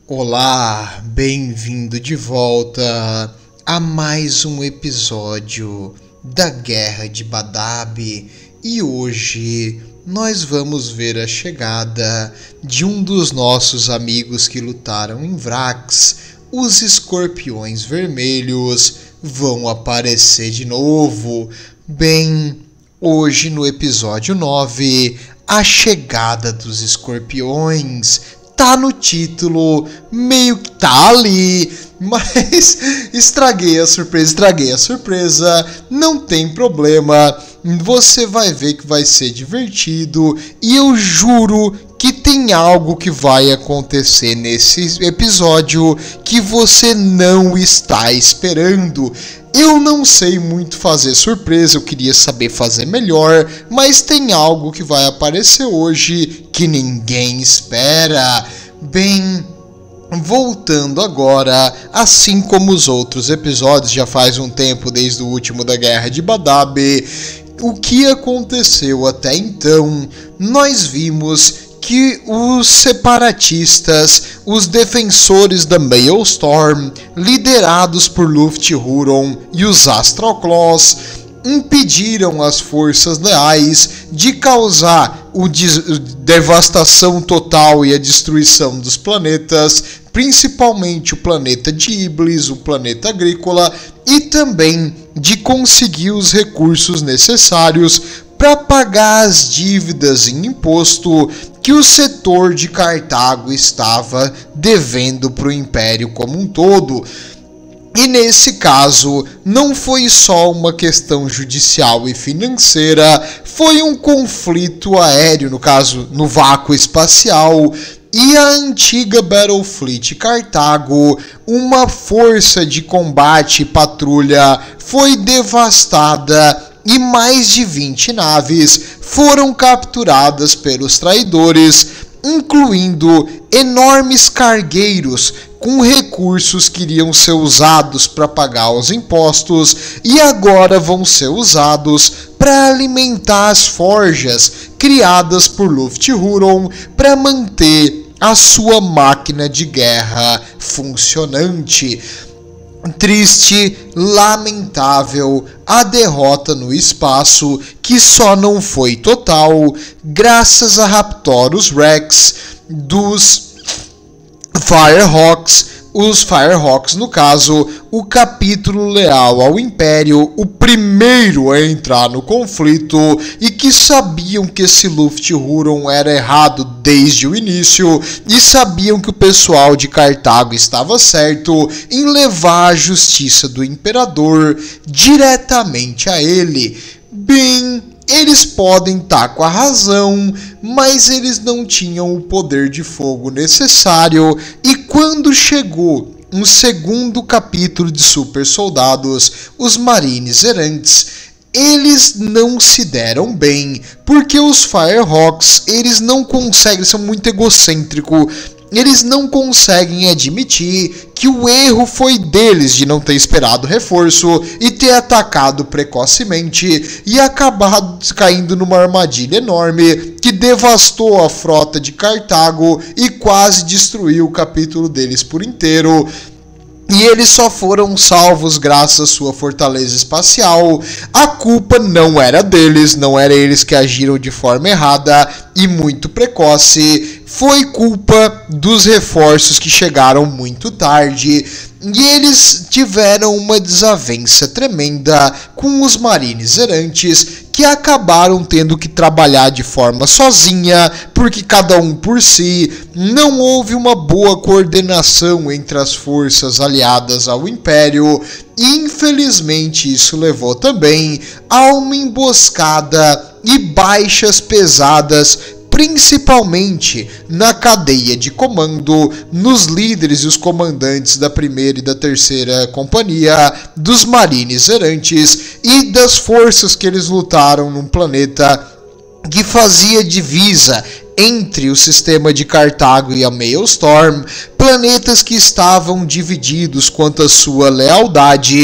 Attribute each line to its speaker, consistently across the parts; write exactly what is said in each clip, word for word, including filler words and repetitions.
Speaker 1: Olá, bem-vindo de volta a mais um episódio da Guerra de Badab e hoje nós vamos ver a chegada de um dos nossos amigos que lutaram em Vrax. Os escorpiões vermelhos vão aparecer de novo. Bem, hoje no episódio nove, a chegada dos escorpiões. Tá no título, meio que tá ali, mas estraguei a surpresa, estraguei a surpresa, não tem problema, você vai ver que vai ser divertido e eu juro que tem algo que vai acontecer nesse episódio que você não está esperando. Eu não sei muito fazer surpresa, eu queria saber fazer melhor, mas tem algo que vai aparecer hoje que ninguém espera. Bem, voltando agora, assim como os outros episódios, já faz um tempo desde o último da Guerra de Badab, o que aconteceu até então, nós vimos que os separatistas, os defensores da Maelstrom, liderados por Luft-Huron e os Astral Claws, impediram as forças leais de causar a devastação total e a destruição dos planetas, principalmente o planeta de Iblis, o planeta agrícola, e também de conseguir os recursos necessários para pagar as dívidas em imposto que o setor de Cartago estava devendo para o Império como um todo. E nesse caso, não foi só uma questão judicial e financeira, foi um conflito aéreo, no caso, no vácuo espacial, e a antiga Battlefleet Cartago, uma força de combate e patrulha, foi devastada e mais de vinte naves foram capturadas pelos traidores, incluindo enormes cargueiros com recursos que iriam ser usados para pagar os impostos e agora vão ser usados para alimentar as forjas criadas por Luft-Huron para manter a sua máquina de guerra funcionante. Triste, lamentável, a derrota no espaço, que só não foi total, graças a Raptorus Rex dos Firehawks, os Firehawks no caso, o capítulo leal ao Império, o primeiro a entrar no conflito e que sabiam que esse Luft-Huron era errado desde o início e sabiam que o pessoal de Cartago estava certo em levar a justiça do Imperador diretamente a ele. Bem, eles podem estar com a razão, mas eles não tinham o poder de fogo necessário e quando chegou um segundo capítulo de Super Soldados, os Marines Errantes, eles não se deram bem, porque os Firehawks, eles não conseguem, eles são muito egocêntricos, eles não conseguem admitir que o erro foi deles de não ter esperado reforço e ter atacado precocemente e acabado caindo numa armadilha enorme que devastou a frota de Cartago e quase destruiu o capítulo deles por inteiro. E eles só foram salvos graças à sua fortaleza espacial. A culpa não era deles, não era eles que agiram de forma errada e muito precoce. Foi culpa dos reforços que chegaram muito tarde. E eles tiveram uma desavença tremenda com os Marines Errantes, que acabaram tendo que trabalhar de forma sozinha, porque cada um por si, não houve uma boa coordenação entre as forças aliadas ao Império, e infelizmente isso levou também a uma emboscada e baixas pesadas, principalmente na cadeia de comando, nos líderes e os comandantes da primeira e da terceira companhia, dos Marines Errantes e das forças que eles lutaram num planeta que fazia divisa entre o sistema de Cartago e a Maelstrom, planetas que estavam divididos quanto à sua lealdade.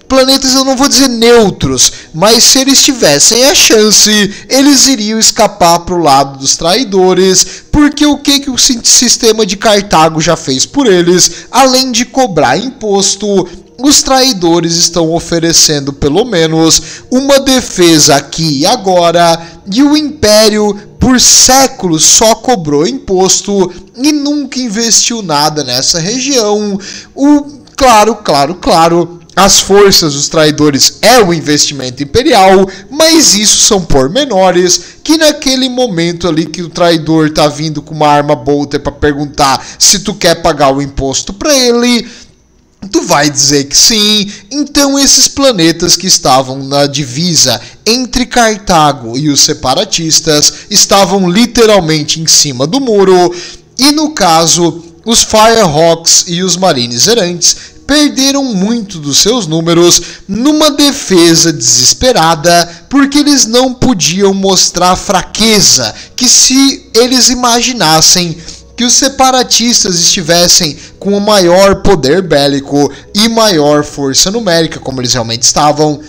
Speaker 1: planetas, eu não vou dizer neutros, mas se eles tivessem a chance, eles iriam escapar para o lado dos traidores, porque o que, que o sistema de Cartago já fez por eles, além de cobrar imposto, os traidores estão oferecendo pelo menos uma defesa aqui e agora, e o Império por séculos só cobrou imposto e nunca investiu nada nessa região. O, claro, claro, claro, as forças dos traidores é o investimento imperial, mas isso são pormenores que naquele momento ali que o traidor tá vindo com uma arma bolter para perguntar se tu quer pagar o imposto para ele, tu vai dizer que sim. Então esses planetas que estavam na divisa entre Cartago e os separatistas estavam literalmente em cima do muro, e no caso os Firehawks e os Marines Errantes perderam muito dos seus números numa defesa desesperada, porque eles não podiam mostrar fraqueza, que se eles imaginassem que os separatistas estivessem com o maior poder bélico e maior força numérica, como eles realmente estavam,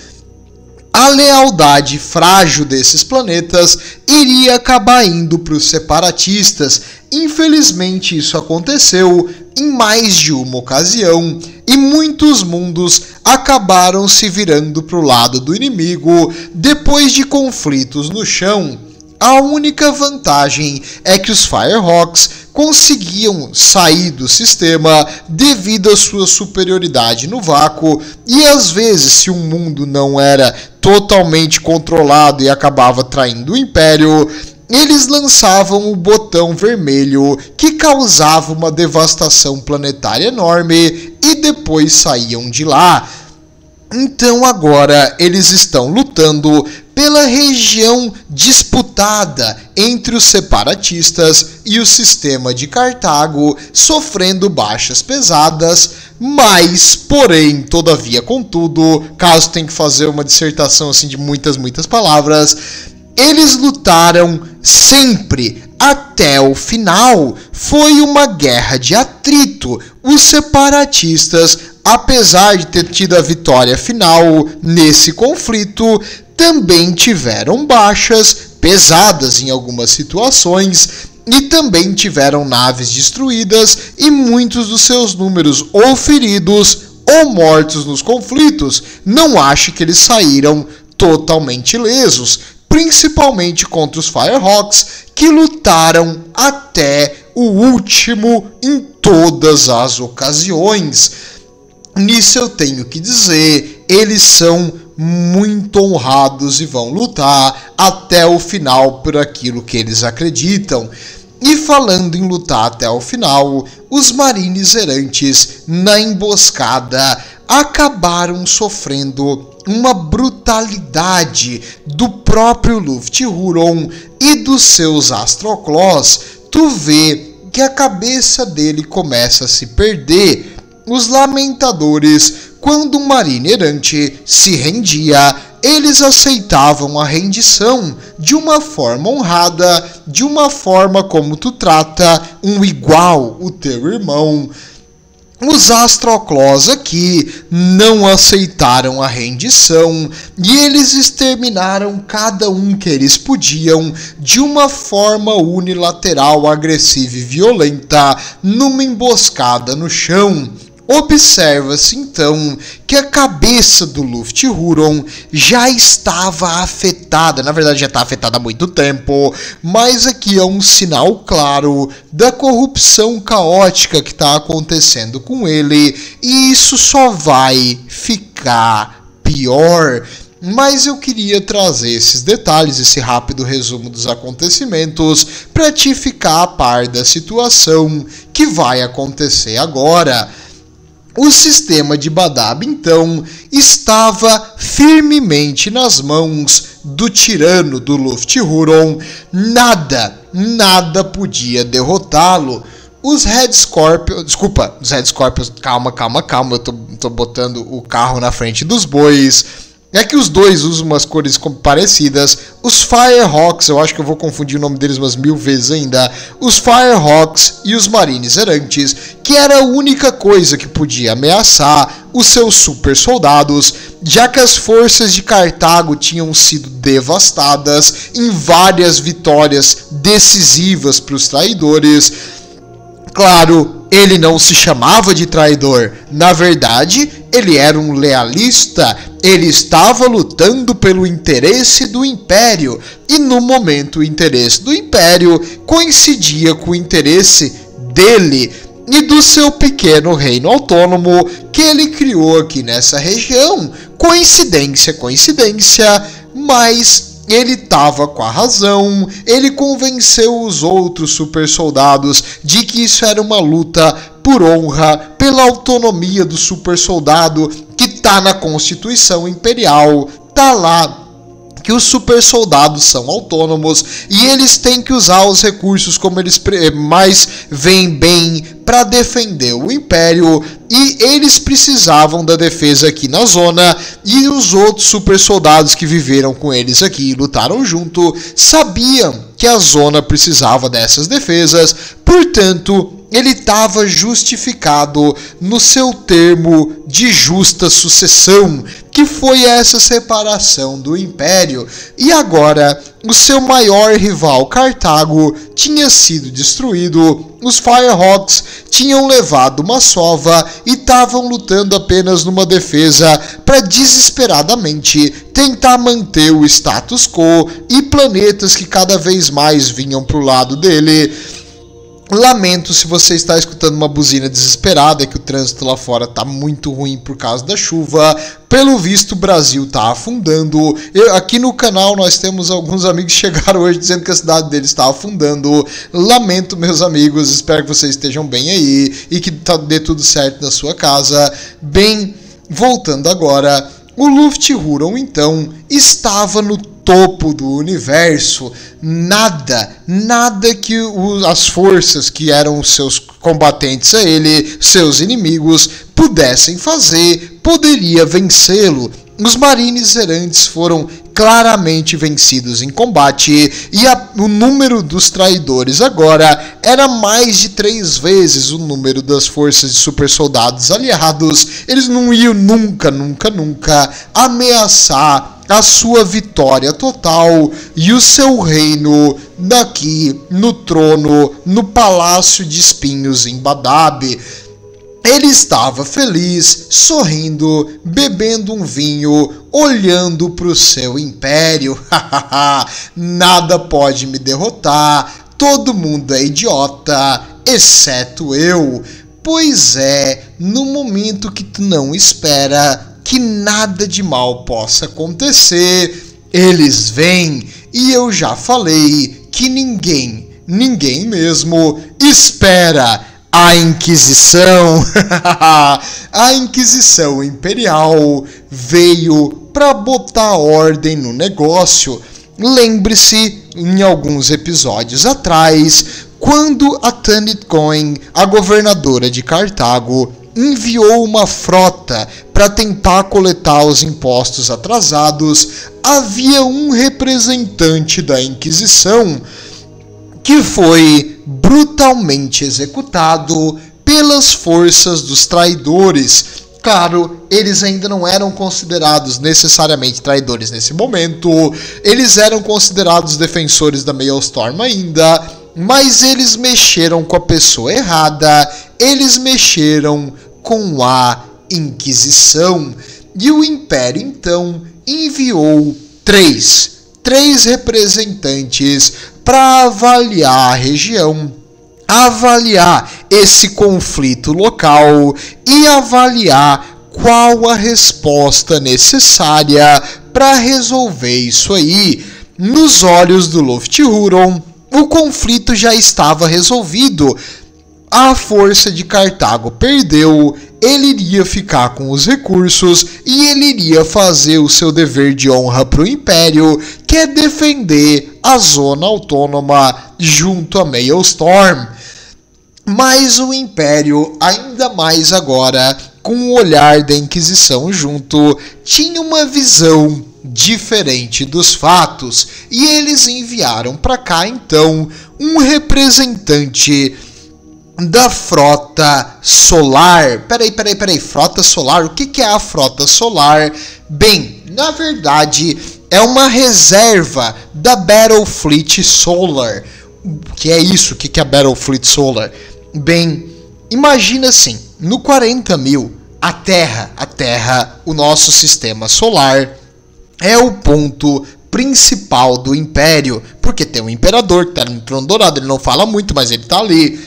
Speaker 1: a lealdade frágil desses planetas iria acabar indo para os separatistas. Infelizmente isso aconteceu em mais de uma ocasião, e muitos mundos acabaram se virando para o lado do inimigo depois de conflitos no chão. A única vantagem é que os Firehawks conseguiam sair do sistema devido à sua superioridade no vácuo, e às vezes, se um mundo não era totalmente controlado e acabava traindo o Império, eles lançavam o botão vermelho que causava uma devastação planetária enorme e depois saíam de lá. Então agora eles estão lutando pela região disputada entre os separatistas e o sistema de Cartago, sofrendo baixas pesadas, mas, porém, todavia, contudo, caso tenha que fazer uma dissertação assim de muitas, muitas palavras, eles lutaram sempre até o final. Foi uma guerra de atrito. Os separatistas, apesar de ter tido a vitória final nesse conflito, também tiveram baixas pesadas em algumas situações e também tiveram naves destruídas e muitos dos seus números ou feridos ou mortos nos conflitos. Não acho que eles saíram totalmente ilesos, principalmente contra os Firehawks, que lutaram até o último em todas as ocasiões. Nisso eu tenho que dizer, eles são muito honrados e vão lutar até o final por aquilo que eles acreditam. E falando em lutar até o final, os Marines Errantes na emboscada acabaram sofrendo uma brutalidade do próprio Luft-Huron e dos seus Astroclaws. Tu vê que a cabeça dele começa a se perder. Os Lamentadores, quando um Marine Errante se rendia, eles aceitavam a rendição de uma forma honrada, de uma forma como tu trata um igual, o teu irmão. Os Astroclaws aqui não aceitaram a rendição e eles exterminaram cada um que eles podiam de uma forma unilateral, agressiva e violenta numa emboscada no chão. Observa-se então que a cabeça do Luft-Huron já estava afetada, na verdade já está afetada há muito tempo, mas aqui é um sinal claro da corrupção caótica que está acontecendo com ele, e isso só vai ficar pior. Mas eu queria trazer esses detalhes, esse rápido resumo dos acontecimentos, para te ficar a par da situação que vai acontecer agora. O sistema de Badab, então, estava firmemente nas mãos do tirano do Luft-Huron. Nada, nada podia derrotá-lo. Os Red Scorpions, desculpa, os Red Scorpions, calma, calma, calma, eu tô, tô botando o carro na frente dos bois. É que os dois usam umas cores parecidas. Os Firehawks, eu acho que eu vou confundir o nome deles umas mil vezes ainda. Os Firehawks e os Marines Errantes, que era a única coisa que podia ameaçar os seus super soldados, já que as forças de Cartago tinham sido devastadas em várias vitórias decisivas para os traidores. Claro, ele não se chamava de traidor, na verdade, ele era um lealista, ele estava lutando pelo interesse do Império, e no momento o interesse do Império coincidia com o interesse dele e do seu pequeno reino autônomo que ele criou aqui nessa região. Coincidência, coincidência, mas ele estava com a razão, ele convenceu os outros super soldados de que isso era uma luta por honra, pela autonomia do super soldado que está na Constituição Imperial, tá lá que os super soldados são autônomos e eles têm que usar os recursos como eles mais veem bem para defender o Império, e eles precisavam da defesa aqui na zona, e os outros super soldados que viveram com eles aqui e lutaram junto sabiam que a zona precisava dessas defesas, portanto ele estava justificado no seu termo de justa sucessão, que foi essa separação do Império, e agora o seu maior rival Cartago tinha sido destruído, os Firehawks tinham levado uma sova e estavam lutando apenas numa defesa para desesperadamente tentar manter o status quo e planetas que cada vez mais vinham para o lado dele. Lamento se você está escutando uma buzina desesperada, é que o trânsito lá fora está muito ruim por causa da chuva. Pelo visto, o Brasil está afundando. Eu, aqui no canal nós temos alguns amigos que chegaram hoje dizendo que a cidade deles está afundando. Lamento, meus amigos, espero que vocês estejam bem aí e que tá, dê tudo certo na sua casa. Bem, voltando agora, o Lufthuron então estava no topo do universo. Nada, nada que o, as forças que eram seus combatentes a ele, seus inimigos, pudessem fazer, poderia vencê-lo. Os Marines Errantes foram claramente vencidos em combate, e a, o número dos traidores agora era mais de três vezes o número das forças de super soldados aliados. Eles não iam nunca, nunca, nunca ameaçar a sua vitória total e o seu reino daqui no trono, no Palácio de Espinhos em Badab. Ele estava feliz, sorrindo, bebendo um vinho, olhando para o seu império. Nada pode me derrotar, todo mundo é idiota, exceto eu. Pois é, no momento que tu não espera que nada de mal possa acontecer, eles vêm, e eu já falei que ninguém, ninguém mesmo, espera a Inquisição. A Inquisição Imperial veio para botar ordem no negócio. Lembre-se, em alguns episódios atrás, quando a Tanith Cohen, a governadora de Cartago, enviou uma frota para tentar coletar os impostos atrasados, havia um representante da Inquisição que foi brutalmente executado pelas forças dos traidores. Claro, eles ainda não eram considerados necessariamente traidores nesse momento, eles eram considerados defensores da Maelstrom ainda, mas eles mexeram com a pessoa errada, eles mexeram com a Inquisição. E o Império então enviou três, três representantes para avaliar a região, avaliar esse conflito local e avaliar qual a resposta necessária para resolver isso aí. Nos olhos do Lufthuron, o conflito já estava resolvido. A força de Cartago perdeu, ele iria ficar com os recursos e ele iria fazer o seu dever de honra para o Império, que é defender a zona autônoma junto a Maelstrom. Mas o Império, ainda mais agora, com o olhar da Inquisição junto, tinha uma visão diferente dos fatos, e eles enviaram para cá então um representante da frota solar. Peraí, peraí, peraí, frota solar? O que, que é a frota solar? Bem, na verdade, é uma reserva da Battlefleet Solar. O que é isso? O que, que é a Battlefleet Solar? Bem, imagina assim, no quarenta mil, a Terra, a Terra, o nosso sistema solar, é o ponto principal do Império, porque tem um imperador que está no trono dourado, ele não fala muito, mas ele está ali.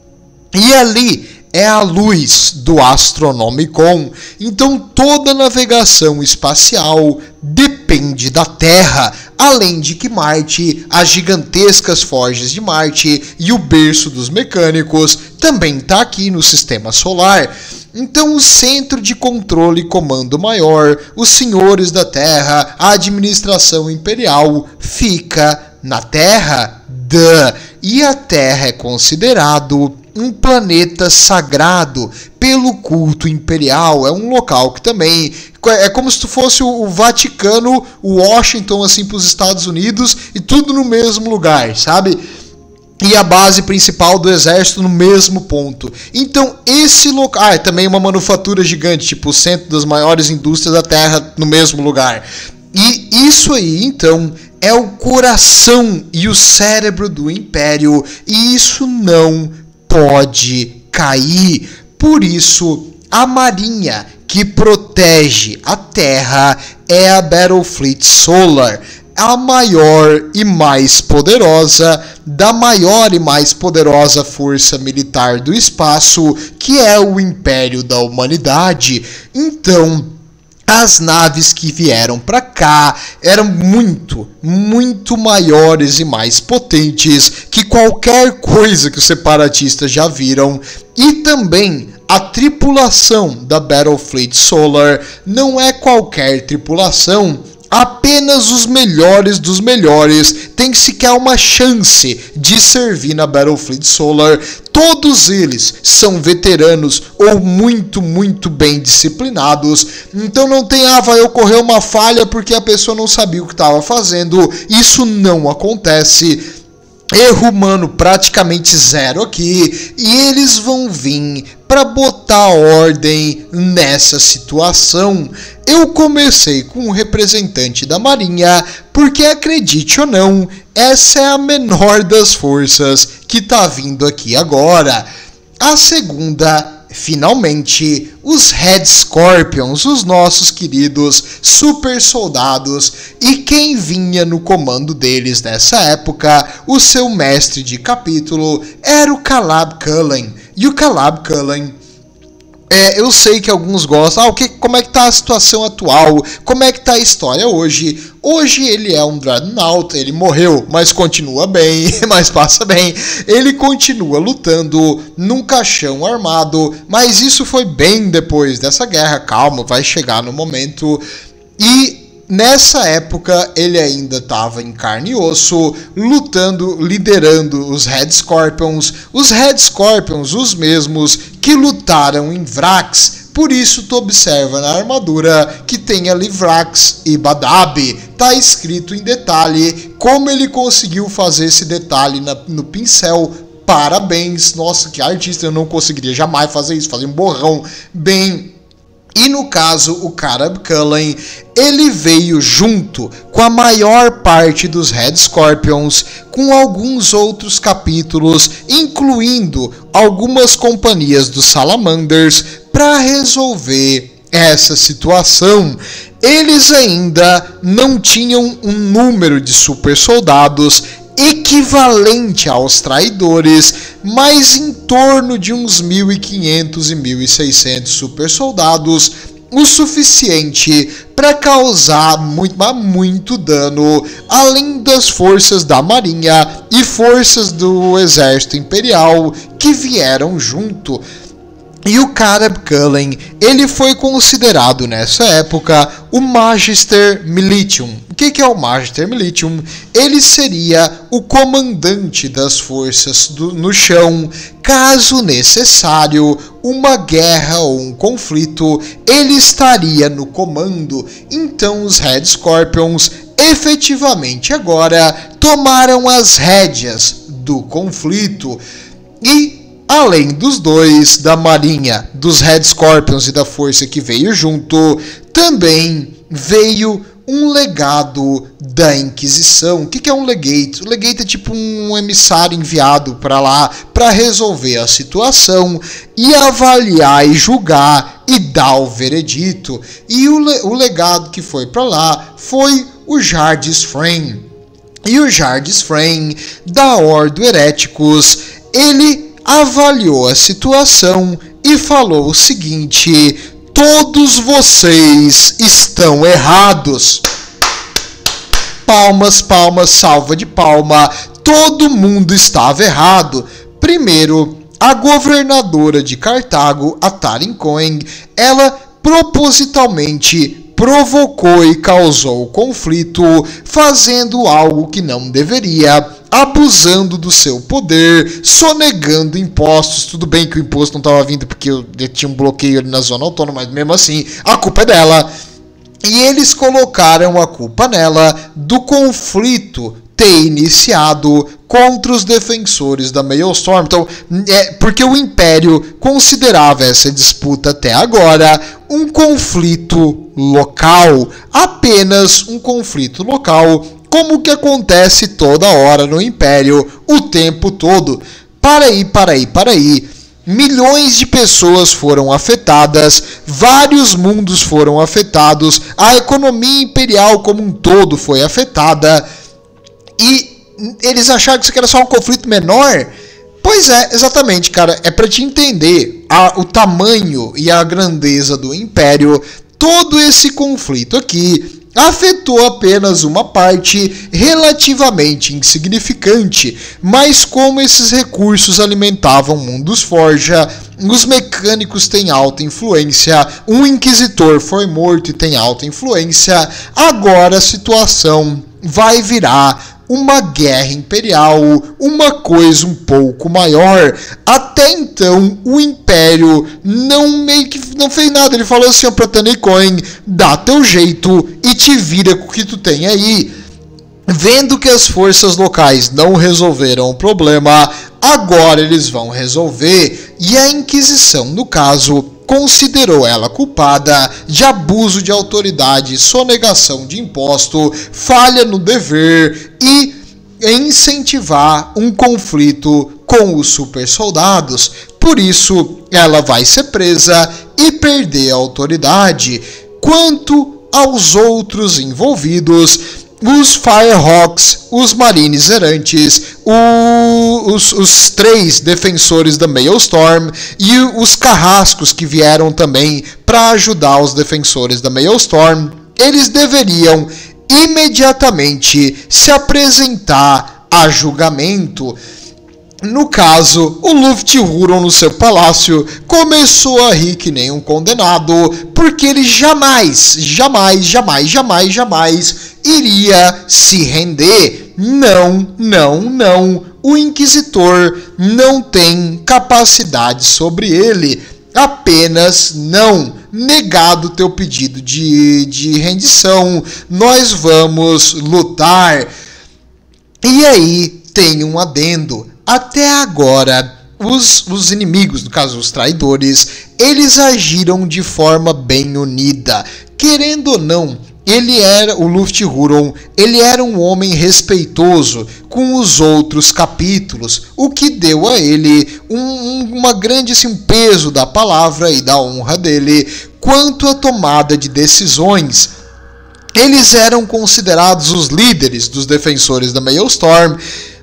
Speaker 1: E ali é a luz do Astronomicon. Então toda navegação espacial depende da Terra. Além de que Marte, as gigantescas forjas de Marte e o berço dos mecânicos também está aqui no sistema solar. Então o centro de controle e comando maior, os senhores da Terra, a administração imperial fica na Terra. Duh. E a Terra é considerado um planeta sagrado pelo culto imperial. É um local que também é como se tu fosse o Vaticano, o Washington assim para os Estados Unidos, e tudo no mesmo lugar, sabe? E a base principal do exército no mesmo ponto. Então esse local, ah, é também uma manufatura gigante, tipo o centro das maiores indústrias da Terra no mesmo lugar. E isso aí, então, é o coração e o cérebro do Império, e isso não pode cair. Por isso, a marinha que protege a Terra é a Battlefleet Solar, a maior e mais poderosa da maior e mais poderosa força militar do espaço, que é o Império da Humanidade. Então, as naves que vieram para cá eram muito, muito maiores e mais potentes que qualquer coisa que os separatistas já viram. E também a tripulação da Battlefleet Solar não é qualquer tripulação. Apenas os melhores dos melhores têm sequer uma chance de servir na Battlefleet Solar. Todos eles são veteranos ou muito, muito bem disciplinados. Então não tem, ah, vai ocorrer uma falha porque a pessoa não sabia o que estava fazendo. Isso não acontece. Erro humano praticamente zero aqui. E eles vão vir para botar ordem nessa situação. Eu comecei com um representante da Marinha, porque acredite ou não, essa é a menor das forças que tá vindo aqui agora. A segunda, finalmente, os Red Scorpions, os nossos queridos super soldados, e quem vinha no comando deles nessa época, o seu mestre de capítulo, era o Caleb Cullen. E o Caleb Cullen, É, eu sei que alguns gostam, ah, o que, como é que tá a situação atual, como é que tá a história hoje. Hoje ele é um Dreadnought, ele morreu, mas continua bem, mas passa bem. Ele continua lutando num caixão armado, mas isso foi bem depois dessa guerra, calma, vai chegar no momento. E nessa época ele ainda estava em carne e osso, lutando, liderando os Red Scorpions. Os Red Scorpions, os mesmos que lutaram em Vrax. Por isso tu observa na armadura que tem ali Vrax e Badab. Tá escrito em detalhe como ele conseguiu fazer esse detalhe na, no pincel. Parabéns, nossa, que artista, eu não conseguiria jamais fazer isso, fazer um borrão bem. E no caso, o Caleb Cullen, ele veio junto com a maior parte dos Red Scorpions, com alguns outros capítulos, incluindo algumas companhias dos Salamanders, para resolver essa situação. Eles ainda não tinham um número de super soldados equivalente aos traidores, mas em torno de uns mil e quinhentos e mil e seiscentos super soldados, o suficiente para causar muito, muito dano, além das forças da Marinha e forças do Exército Imperial que vieram junto. E o Caleb Cullen, ele foi considerado nessa época o Magister Militium. O que é o Magister Militium? Ele seria o comandante das forças do, no chão. Caso necessário, uma guerra ou um conflito, ele estaria no comando. Então os Red Scorpions efetivamente agora tomaram as rédeas do conflito. E além dos dois da Marinha, dos Red Scorpions e da força que veio junto, também veio um legado da Inquisição. O que é um legate? O legate é tipo um emissário enviado para lá para resolver a situação e avaliar e julgar e dar o veredito. E o, le- o legado que foi para lá foi o Jarvis Frame. E o Jarvis Frame, da Ordo Heréticos, ele avaliou a situação e falou o seguinte: todos vocês estão errados. Palmas, palmas, salva de palma. Todo mundo estava errado. Primeiro, a governadora de Cartago, a Tarin Cohen, ela propositalmente provocou e causou conflito, fazendo algo que não deveria, abusando do seu poder, sonegando impostos. Tudo bem que o imposto não estava vindo porque eu tinha um bloqueio ali na zona autônoma, mas mesmo assim, a culpa é dela. E eles colocaram a culpa nela do conflito ter iniciado contra os defensores da Maelstrom. Então, é porque o Império considerava essa disputa até agora um conflito local, apenas um conflito local, como que acontece toda hora no Império, o tempo todo. Para aí, para aí, para aí. Milhões de pessoas foram afetadas, vários mundos foram afetados, a economia imperial como um todo foi afetada. E eles acharam que isso aqui era só um conflito menor? Pois é, exatamente, cara. É para te entender a, o tamanho e a grandeza do Império. Todo esse conflito aqui afetou apenas uma parte relativamente insignificante, mas como esses recursos alimentavam mundos forja, os mecânicos têm alta influência, um inquisitor foi morto e tem alta influência, agora a situação vai virar uma guerra imperial, uma coisa um pouco maior. Até então, o Império não meio que não fez nada. Ele falou assim para Tarin Cohen: dá teu jeito e te vira com o que tu tem aí. Vendo que as forças locais não resolveram o problema, agora eles vão resolver. E a Inquisição, no caso, considerou ela culpada de abuso de autoridade, sonegação de imposto, falha no dever e incentivar um conflito com os super soldados. Por isso, ela vai ser presa e perder a autoridade. Quanto aos outros envolvidos, os Firehawks, os Marines Errantes, o, os, os três defensores da Maelstrom e os carrascos que vieram também para ajudar os defensores da Maelstrom, eles deveriam imediatamente se apresentar a julgamento. No caso, o Luft-Huron no seu palácio começou a rir que nem um condenado, porque ele jamais, jamais, jamais, jamais, jamais iria se render. Não, não, não. O Inquisitor não tem capacidade sobre ele. Apenas não. Negado teu pedido de, de rendição. Nós vamos lutar. E aí tem um adendo. Até agora, os, os inimigos, no caso os traidores, eles agiram de forma bem unida. Querendo ou não, ele era, o Luft-Huron, ele era um homem respeitoso com os outros capítulos, o que deu a ele um, um, uma grande assim, um peso da palavra e da honra dele quanto à tomada de decisões. Eles eram considerados os líderes dos defensores da Maelstrom,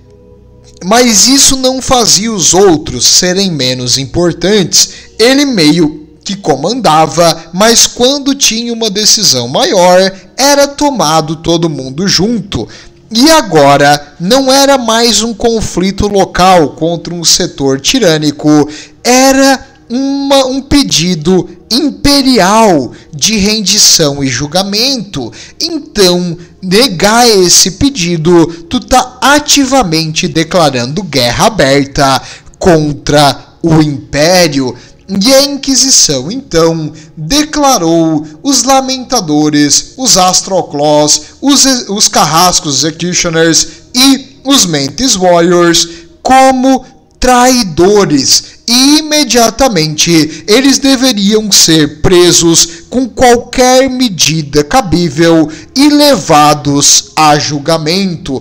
Speaker 1: mas isso não fazia os outros serem menos importantes. Ele meio que comandava, mas quando tinha uma decisão maior, era tomado todo mundo junto. E agora não era mais um conflito local contra um setor tirânico, era uma, um pedido imperial de rendição e julgamento. Então, negar esse pedido, tu tá ativamente declarando guerra aberta contra o Império. E a Inquisição, então, declarou os Lamentadores, os Astroclaws, os, os Carrascos Executioners e os Mantis Warriors como traidores. e imediatamente eles deveriam ser presos com qualquer medida cabível e levados a julgamento.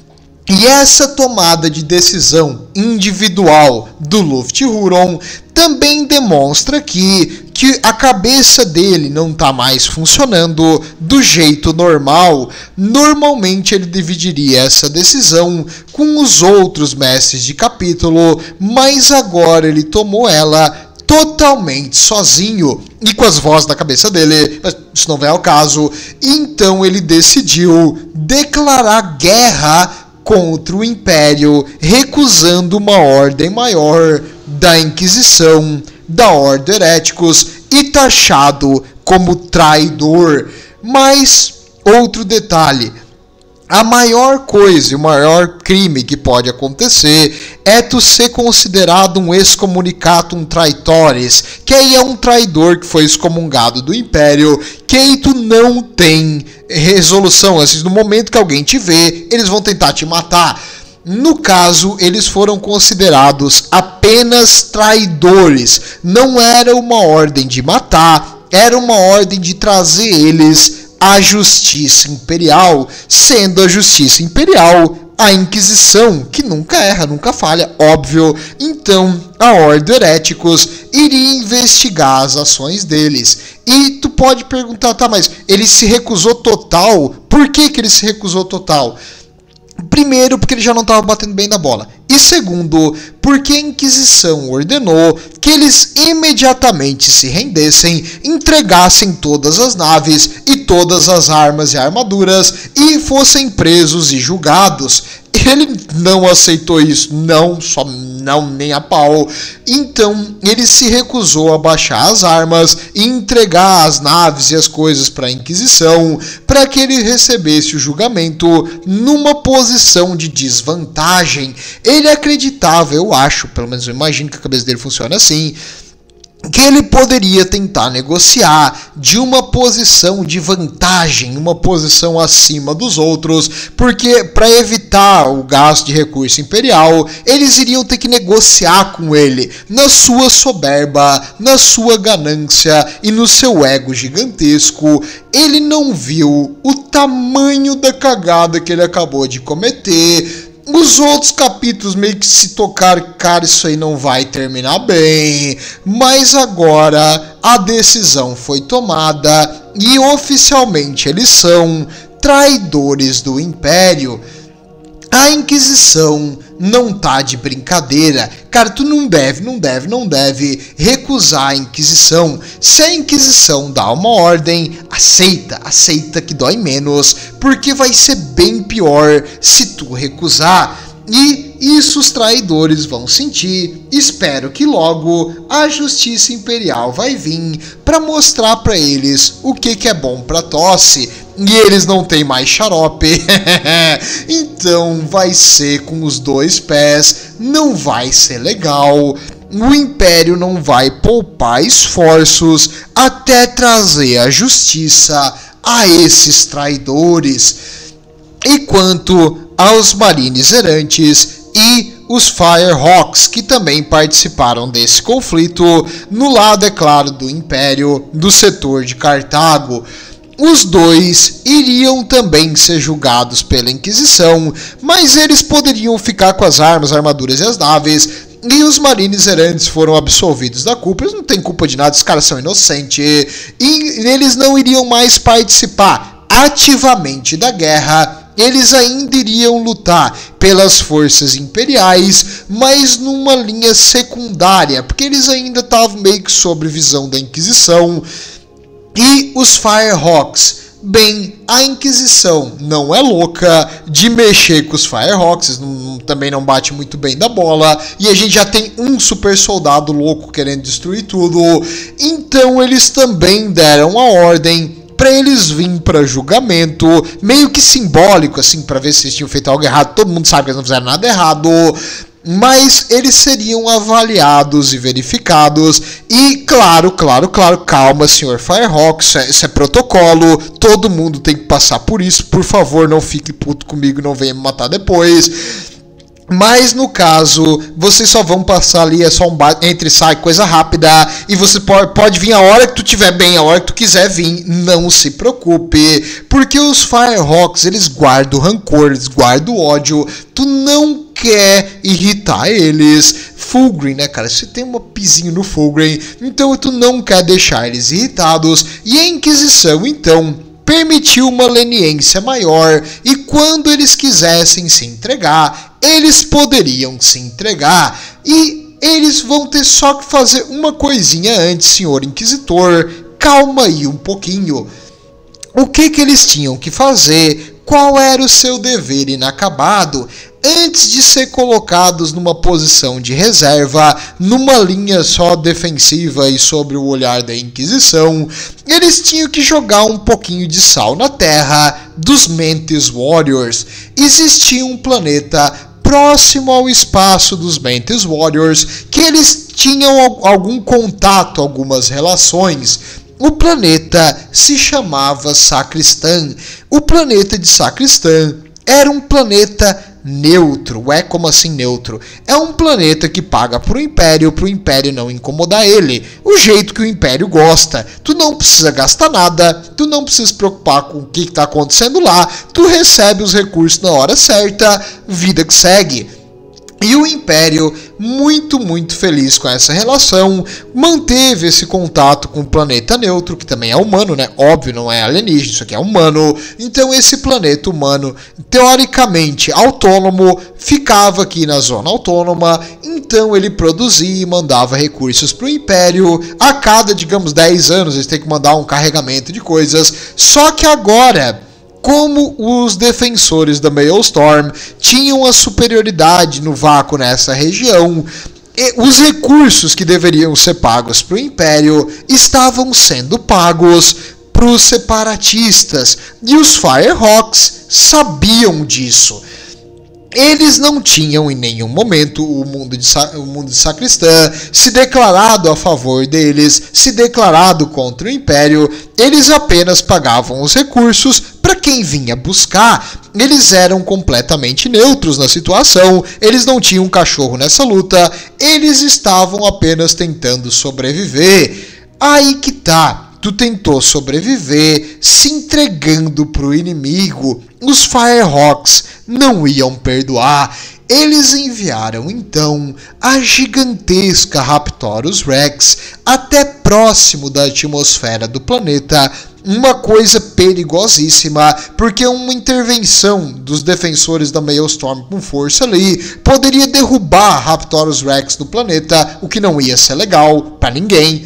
Speaker 1: E essa tomada de decisão individual do Lufthuron também demonstra aqui que a cabeça dele não está mais funcionando do jeito normal. Normalmente ele dividiria essa decisão com os outros mestres de capítulo, mas agora ele tomou ela totalmente sozinho e com as vozes da cabeça dele, mas isso não vem ao caso. Então ele decidiu declarar guerra contra o Império, recusando uma ordem maior da Inquisição, da Ordo Heréticos, e taxado como traidor. Mas, outro detalhe, a maior coisa e o maior crime que pode acontecer é tu ser considerado um excommunicatum traitores, que aí é um traidor que foi excomungado do Império, que aí tu não tem resolução. Assim, no momento que alguém te vê, eles vão tentar te matar. No caso, eles foram considerados apenas traidores. Não era uma ordem de matar, era uma ordem de trazer eles à justiça imperial, sendo a justiça imperial a Inquisição, que nunca erra, nunca falha, óbvio. Então, a Ordo Heréticos iria investigar as ações deles. E tu pode perguntar, tá, mas ele se recusou total? Por que que ele se recusou total? Primeiro, porque ele já não estava batendo bem na bola. E segundo, porque a Inquisição ordenou que eles imediatamente se rendessem, entregassem todas as naves e todas as armas e armaduras e fossem presos e julgados. Ele não aceitou isso, não, só não, nem a pau. Então, ele se recusou a baixar as armas e entregar as naves e as coisas para a Inquisição, para que ele recebesse o julgamento numa posição de desvantagem. Ele acreditava, eu acho, pelo menos eu imagino que a cabeça dele funciona assim, que ele poderia tentar negociar de uma posição de vantagem, uma posição acima dos outros, porque para evitar o gasto de recurso imperial, eles iriam ter que negociar com ele na sua soberba, na sua ganância e no seu ego gigantesco. Ele não viu o tamanho da cagada que ele acabou de cometer. Os outros capítulos meio que se tocaram, cara, isso aí não vai terminar bem. Mas agora a decisão foi tomada e oficialmente eles são traidores do Império. A Inquisição não tá de brincadeira. Cara, tu não deve, não deve, não deve recusar a Inquisição. Se a Inquisição dá uma ordem, aceita, aceita que dói menos, porque vai ser bem pior se tu recusar. E isso os traidores vão sentir. Espero que logo a Justiça Imperial vai vir para mostrar para eles o que, que é bom para tosse. E eles não têm mais xarope. Então vai ser com os dois pés. Não vai ser legal. O Império não vai poupar esforços até trazer a justiça a esses traidores. E quanto aos Marines Errantes e os Firehawks, que também participaram desse conflito, no lado, é claro, do Império, do setor de Cartago. Os dois iriam também ser julgados pela Inquisição, mas eles poderiam ficar com as armas, armaduras e as naves, e os Marines Errantes foram absolvidos da culpa. Eles não têm culpa de nada, os caras são inocentes, e eles não iriam mais participar ativamente da guerra. Eles ainda iriam lutar pelas forças imperiais, mas numa linha secundária, porque eles ainda estavam meio que sob visão da Inquisição. E os Firehawks, bem, a Inquisição não é louca de mexer com os Firehawks, não, também não bate muito bem da bola, e a gente já tem um super soldado louco querendo destruir tudo, então eles também deram a ordem para eles virem para julgamento, meio que simbólico, assim, para ver se eles tinham feito algo errado. Todo mundo sabe que eles não fizeram nada errado, mas eles seriam avaliados e verificados. E claro, claro, claro, calma, senhor Firehawk, isso é, isso é protocolo, todo mundo tem que passar por isso, por favor, não fique puto comigo, não venha me matar depois. Mas no caso, vocês só vão passar ali, é só um entre e sai, coisa rápida. E você pode, pode vir a hora que tu tiver bem, a hora que tu quiser vir. Não se preocupe, porque os Firehawks, eles guardam rancor, eles guardam ódio. Tu não quer irritar eles. Fulgrim, né, cara? Você tem um pizinho no Fulgrim, então tu não quer deixar eles irritados. E a Inquisição, então, permitiu uma leniência maior, e quando eles quisessem se entregar, eles poderiam se entregar, e eles vão ter só que fazer uma coisinha antes, senhor Inquisitor. Calma aí um pouquinho. O que que eles tinham que fazer? Qual era o seu dever inacabado? Antes de ser colocados numa posição de reserva, numa linha só defensiva e sobre o olhar da Inquisição, eles tinham que jogar um pouquinho de sal na terra dos Mantis Warriors. Existia um planeta próximo ao espaço dos Mantis Warriors que eles tinham algum contato, algumas relações. O planeta se chamava Sacristã. O planeta de Sacristã era um planeta neutro. É como assim neutro? É um planeta que paga pro Império, pro Império não incomodar ele. O jeito que o Império gosta. Tu não precisa gastar nada, tu não precisa se preocupar com o que está acontecendo lá, tu recebe os recursos na hora certa, vida que segue. E o Império, muito, muito feliz com essa relação, manteve esse contato com o planeta neutro, que também é humano, né? Óbvio, não é alienígena, isso aqui é humano. Então esse planeta humano, teoricamente autônomo, ficava aqui na zona autônoma. Então ele produzia e mandava recursos para o Império. A cada, digamos, dez anos eles têm que mandar um carregamento de coisas. Só que agora, como os defensores da Maelstrom tinham a superioridade no vácuo nessa região, os recursos que deveriam ser pagos para o Império estavam sendo pagos para os separatistas. E os Firehawks sabiam disso. Eles não tinham em nenhum momento o mundo de, o mundo de Sacristã se declarado a favor deles, se declarado contra o Império. Eles apenas pagavam os recursos para quem vinha buscar. Eles eram completamente neutros na situação, eles não tinham um cachorro nessa luta, eles estavam apenas tentando sobreviver. Aí que tá. Tu tentou sobreviver se entregando para o inimigo. Os Firehawks não iam perdoar. Eles enviaram então a gigantesca Raptorus Rex até próximo da atmosfera do planeta. Uma coisa perigosíssima, porque uma intervenção dos defensores da Maelstrom com força ali poderia derrubar a Raptorus Rex do planeta, o que não ia ser legal para ninguém.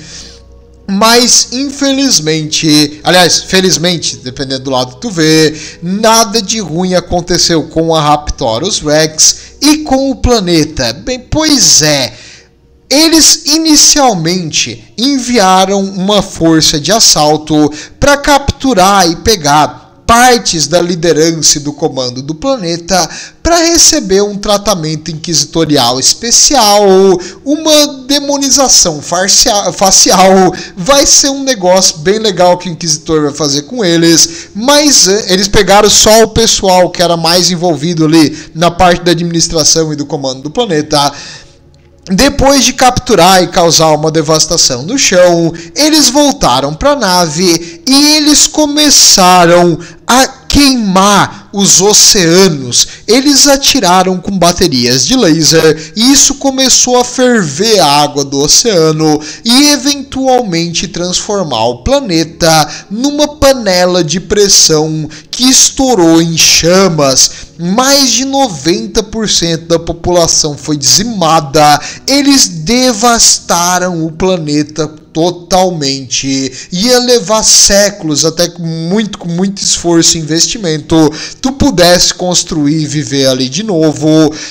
Speaker 1: Mas, infelizmente, aliás, felizmente, dependendo do lado que tu vê, nada de ruim aconteceu com a Raptorus Rex e com o planeta. Bem, pois é, eles inicialmente enviaram uma força de assalto para capturar e pegar partes da liderança e do comando do planeta para receber um tratamento inquisitorial especial, uma demonização facial. Vai ser um negócio bem legal que o Inquisitor vai fazer com eles, mas eles pegaram só o pessoal que era mais envolvido ali na parte da administração e do comando do planeta. Depois de capturar e causar uma devastação no chão, eles voltaram para a nave e eles começaram a queimar os oceanos. Eles atiraram com baterias de laser e isso começou a ferver a água do oceano e eventualmente transformar o planeta numa panela de pressão que estourou em chamas. Mais de noventa por cento da população foi dizimada. Eles devastaram o planeta totalmente. Ia levar séculos, até com muito, com muito esforço e investimento, tu pudesse construir e viver ali de novo.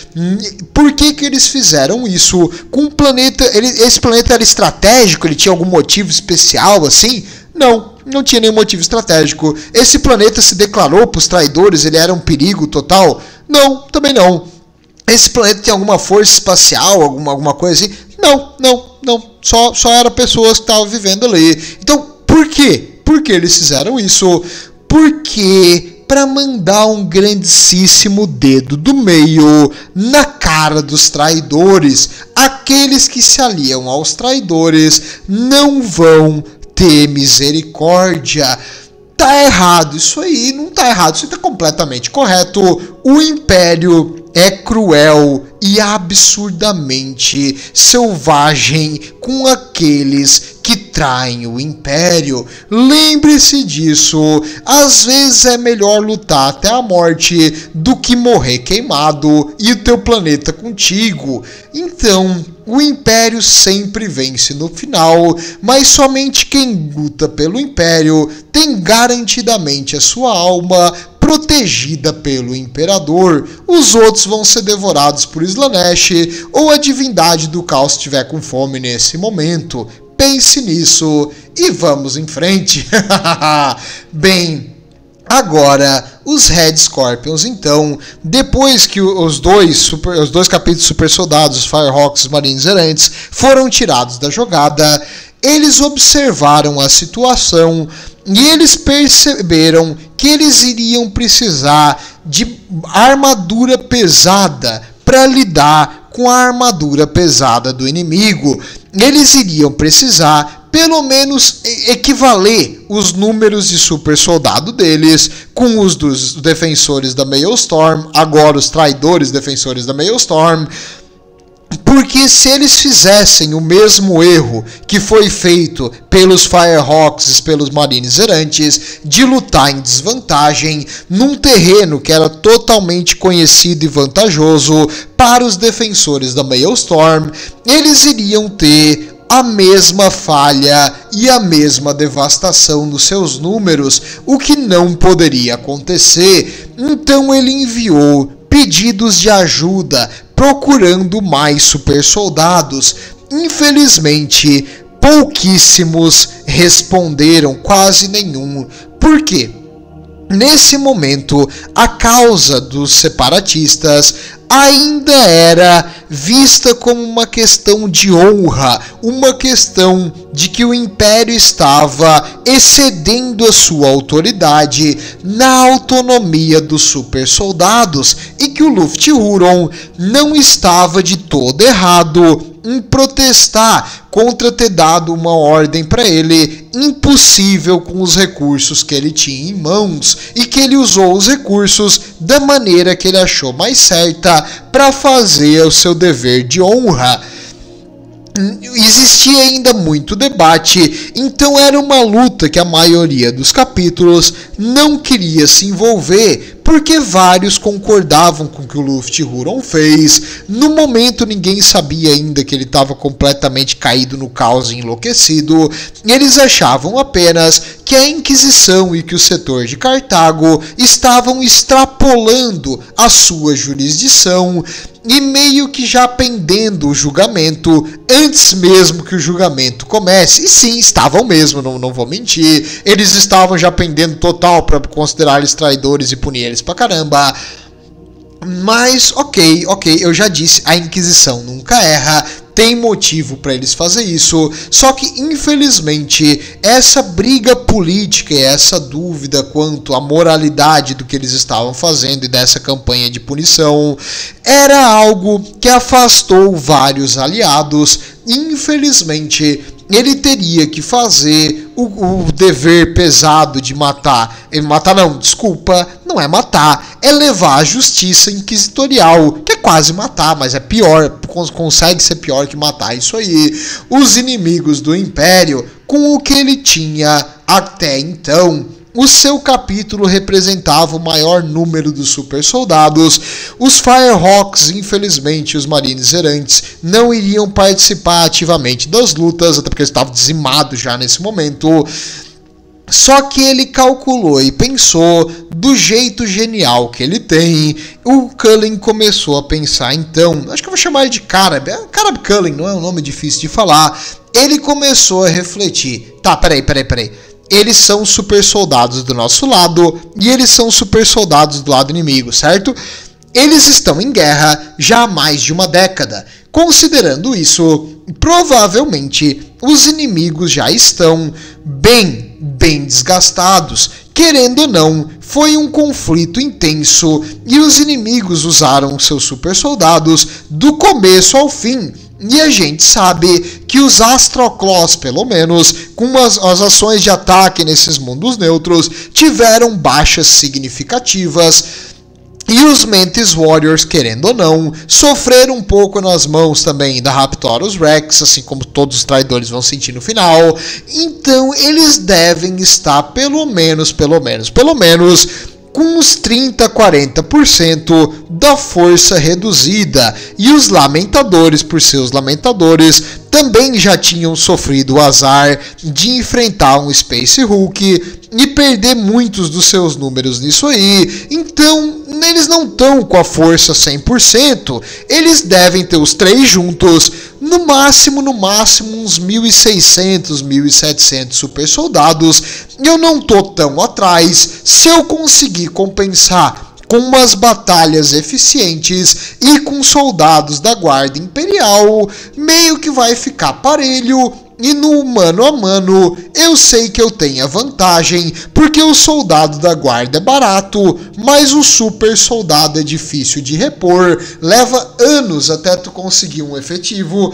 Speaker 1: Por que que eles fizeram isso? Com o planeta, ele, esse planeta era estratégico? Ele tinha algum motivo especial assim? Não, não tinha nenhum motivo estratégico. Esse planeta se declarou para os traidores, ele era um perigo total? Não, também não. Esse planeta tem alguma força espacial, alguma, alguma coisa assim? Não, não, não. Só, só eram pessoas que estavam vivendo ali. Então, por quê? Por que eles fizeram isso? Porque para mandar um grandíssimo dedo do meio na cara dos traidores. Aqueles que se aliam aos traidores não vão ter misericórdia. Tá errado, isso aí não tá errado, isso tá completamente correto. O Império é cruel e absurdamente selvagem com aqueles que traem o Império. Lembre-se disso. Às vezes é melhor lutar até a morte do que morrer queimado e o teu planeta contigo. Então, o Império sempre vence no final, mas somente quem luta pelo Império tem garantidamente a sua alma protegida pelo Imperador. Os outros vão ser devorados por Slaanesh ou a divindade do caos estiver com fome nesse momento. Pense nisso e vamos em frente. Bem, agora os Red Scorpions, então, depois que os dois, super, os dois capítulos super soldados, os Firehawks e os Marines Errantes, foram tirados da jogada, eles observaram a situação e eles perceberam que eles iriam precisar de armadura pesada para lidar com a armadura pesada do inimigo. Eles iriam precisar pelo menos equivaler os números de super soldado deles com os dos defensores da Maelstrom, agora os traidores defensores da Maelstrom. Porque se eles fizessem o mesmo erro que foi feito pelos Firehawks e pelos Marines Errantes, de lutar em desvantagem num terreno que era totalmente conhecido e vantajoso para os defensores da Maelstrom, eles iriam ter a mesma falha e a mesma devastação nos seus números, o que não poderia acontecer. Então ele enviou pedidos de ajuda, procurando mais super soldados. Infelizmente, pouquíssimos responderam, quase nenhum. Por quê? Nesse momento, a causa dos separatistas ainda era vista como uma questão de honra, uma questão de que o Império estava excedendo a sua autoridade na autonomia dos super soldados e que o Lufthuron não estava de todo errado em protestar contra ter dado uma ordem para ele impossível com os recursos que ele tinha em mãos e que ele usou os recursos da maneira que ele achou mais certa para fazer o seu dever de honra. Existia ainda muito debate, então era uma luta que a maioria dos capítulos não queria se envolver, porque vários concordavam com o que o Lufthuron fez. No momento ninguém sabia ainda que ele estava completamente caído no caos e enlouquecido. Eles achavam apenas que a Inquisição e que o setor de Cartago estavam extrapolando a sua jurisdição e meio que já pendendo o julgamento antes mesmo que o julgamento comece. E sim, estavam mesmo, não, não vou mentir. Eles estavam já pendendo total para considerar eles traidores e punir eles pra caramba. Mas, ok, ok, eu já disse, a Inquisição nunca erra, tem motivo para eles fazer isso, só que infelizmente essa briga política e essa dúvida quanto à moralidade do que eles estavam fazendo e dessa campanha de punição era algo que afastou vários aliados. Infelizmente ele teria que fazer o, o dever pesado de matar. Ele matar não, desculpa, não é matar, é levar a justiça inquisitorial, que é quase matar, mas é pior, consegue ser pior que matar. Isso aí, os inimigos do Império, com o que ele tinha até então. O seu capítulo representava o maior número dos super soldados. Os Firehawks, infelizmente, os Marines Errantes, não iriam participar ativamente das lutas, até porque eles estavam dizimados já nesse momento. Só que ele calculou e pensou do jeito genial que ele tem. O Cullen começou a pensar, então, acho que eu vou chamar ele de Carab. Carab Cullen, não é um nome difícil de falar. Ele começou a refletir. Tá, peraí, peraí, peraí. Eles são super soldados do nosso lado e eles são super soldados do lado inimigo, certo? Eles estão em guerra já há mais de uma década. Considerando isso, provavelmente os inimigos já estão bem, bem desgastados. querendo ou não, foi um conflito intenso e os inimigos usaram seus super soldados do começo ao fim. E a gente sabe que os Astroclaws, pelo menos, com as, as ações de ataque nesses mundos neutros, tiveram baixas significativas. E os Mantis Warriors, querendo ou não, sofreram um pouco nas mãos também da Raptorus Rex, assim como todos os traidores vão sentir no final. Então eles devem estar pelo menos, pelo menos, pelo menos com uns trinta, quarenta por cento da força reduzida. E os Lamentadores, por seus Lamentadores, também já tinham sofrido o azar de enfrentar um Space Hulk e perder muitos dos seus números nisso aí. Então, eles não estão com a força cem por cento. Eles devem ter os três juntos, no máximo, no máximo, uns mil e seiscentos, mil e setecentos super soldados. Eu não tô tão atrás. Se eu conseguir compensar com umas batalhas eficientes e com soldados da Guarda Imperial, meio que vai ficar parelho. E no mano a mano, eu sei que eu tenho a vantagem, porque o soldado da guarda é barato, mas o super soldado é difícil de repor, leva anos até tu conseguir um efetivo.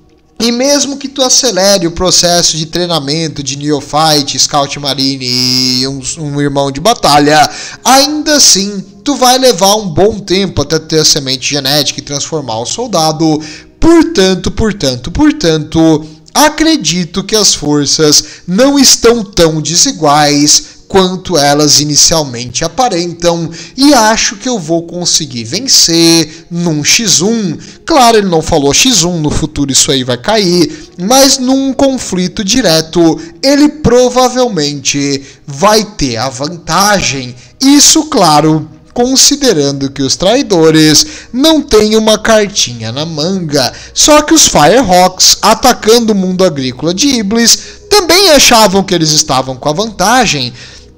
Speaker 1: E mesmo que tu acelere o processo de treinamento de Neophyte, Scout Marine e um, um irmão de batalha, ainda assim tu vai levar um bom tempo até ter a semente genética e transformar o soldado. Portanto, portanto, portanto, acredito que as forças não estão tão desiguais quanto elas inicialmente aparentam, e acho que eu vou conseguir vencer num xis um. Claro, ele não falou xis um, no futuro isso aí vai cair, mas num conflito direto ele provavelmente vai ter a vantagem. Isso, claro, considerando que os traidores não têm uma cartinha na manga. Só que os Firehawks, atacando o mundo agrícola de Iblis, também achavam que eles estavam com a vantagem.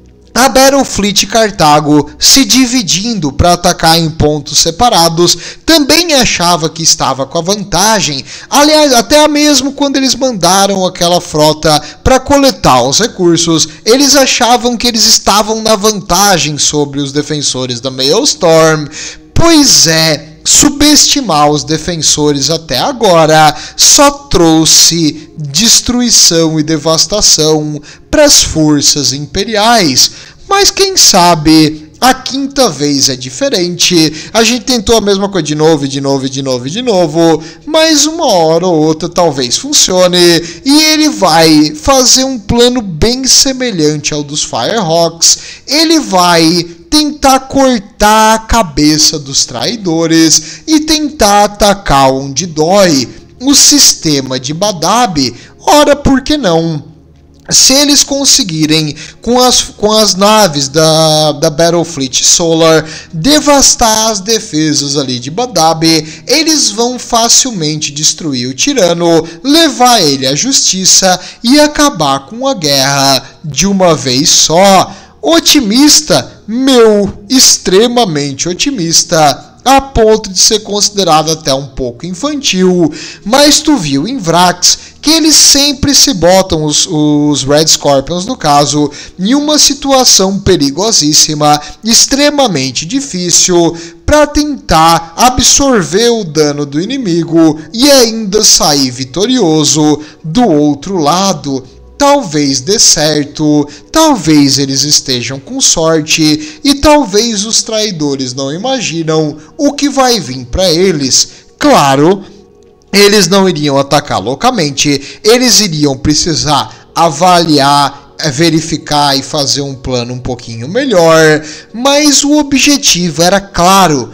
Speaker 1: A Battlefleet Cartago, se dividindo para atacar em pontos separados, também achava que estava com a vantagem. Aliás, até mesmo quando eles mandaram aquela frota para coletar os recursos, eles achavam que eles estavam na vantagem sobre os defensores da Maelstrom. Pois é, subestimar os defensores até agora só trouxe destruição e devastação para as forças imperiais. Mas quem sabe a quinta vez é diferente. A gente tentou a mesma coisa de novo, de novo, de novo, de novo, mas uma hora ou outra talvez funcione, e ele vai fazer um plano bem semelhante ao dos Firehawks. Ele vai tentar cortar a cabeça dos traidores e tentar atacar onde dói, o sistema de Badab. Ora, por que não? Se eles conseguirem, com as, com as naves da, da Battlefleet Solar, devastar as defesas ali de Badab, eles vão facilmente destruir o tirano, levar ele à justiça e acabar com a guerra de uma vez só. Otimista? Meu, extremamente otimista, a ponto de ser considerado até um pouco infantil. Mas tu viu em Vrax que eles sempre se botam, os, os Red Scorpions no caso, em uma situação perigosíssima, extremamente difícil, para tentar absorver o dano do inimigo e ainda sair vitorioso do outro lado. Talvez dê certo, talvez eles estejam com sorte e talvez os traidores não imaginam o que vai vir para eles. Claro, eles não iriam atacar loucamente, eles iriam precisar avaliar, verificar e fazer um plano um pouquinho melhor, mas o objetivo era claro: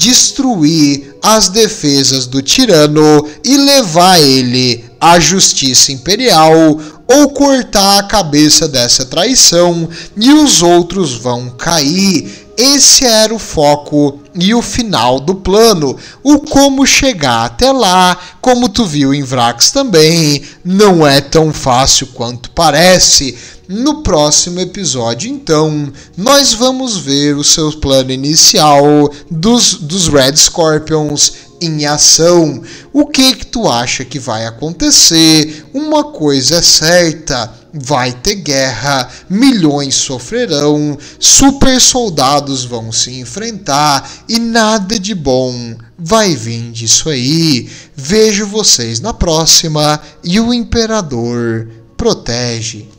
Speaker 1: destruir as defesas do tirano e levar ele à justiça imperial, ou cortar a cabeça dessa traição e os outros vão cair. Esse era o foco e o final do plano. O como chegar até lá, como tu viu em Vrax também, não é tão fácil quanto parece. No próximo episódio, então, nós vamos ver o seu plano inicial dos, dos Red Scorpions em ação. O que que tu acha que vai acontecer? Uma coisa é certa: vai ter guerra, milhões sofrerão, super soldados vão se enfrentar e nada de bom vai vir disso aí. Vejo vocês na próxima e o Imperador protege.